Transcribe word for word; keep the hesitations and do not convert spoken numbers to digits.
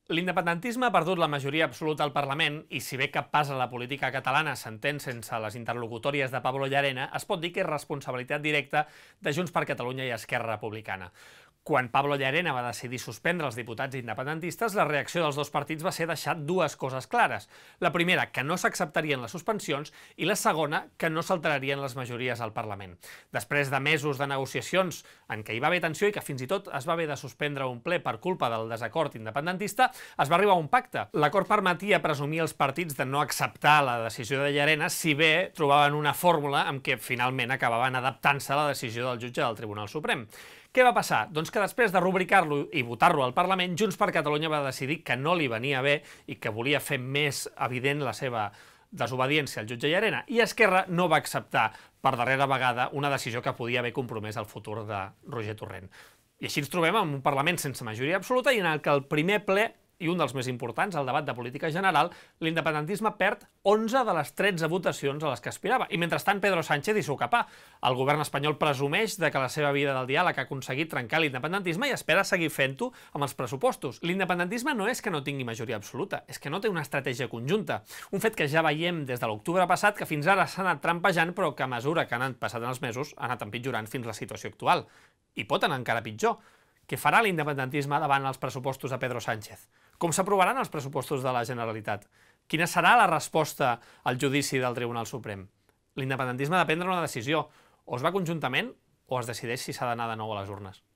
L'independentisme ha perdut la majoria absoluta al Parlament i, si bé cap pas a la política catalana s'entén sense les interlocutòries de Pablo Llarena, es pot dir que és responsabilitat directa de Junts per Catalunya i Esquerra Republicana. Quan Pablo Llarena va decidir suspendre els diputats independentistes, la reacció dels dos partits va ser deixar dues coses clares. La primera, que no s'acceptarien les suspensions, i la segona, que no s'alterarien les majories al Parlament. Després de mesos de negociacions en què hi va haver tensió i que fins i tot es va haver de suspendre un ple per culpa del desacord independentista, es va arribar a un pacte. L'acord permetia presumir als partits de no acceptar la decisió de Llarena, si bé trobaven una fórmula amb què finalment acabaven adaptant-se a la decisió del jutge del Tribunal Suprem. Què va passar? Doncs que després de rubricar-lo i votar-lo al Parlament, Junts per Catalunya va decidir que no li venia bé i que volia fer més evident la seva desobediència al jutge Llarena, i Esquerra no va acceptar per darrera vegada una decisió que podia haver compromès el futur de Roger Torrent. I així ens trobem amb un Parlament sense majoria absoluta i en el que el primer ple, i un dels més importants, el debat de política general, l'independentisme perd onze de les tretze votacions a les que aspirava. I mentrestant Pedro Sánchez hi s'ho capà. El govern espanyol presumeix de que la seva vida del diàleg ha aconseguit trencar l'independentisme i espera seguir fent-ho amb els pressupostos. L'independentisme no és que no tingui majoria absoluta, és que no té una estratègia conjunta. Un fet que ja veiem des de l'octubre passat, que fins ara s'ha anat trampejant, però que a mesura que han anat passant els mesos ha anat empitjorant fins a la situació actual. I pot anar encara pitjor. Què farà l'independentisme davant els pressupostos de Pedro Sánchez? Com s'aprovaran els pressupostos de la Generalitat? Quina serà la resposta al judici del Tribunal Suprem? L'independentisme ha de prendre una decisió. O es va conjuntament o es decideix si s'ha d'anar de nou a les urnes.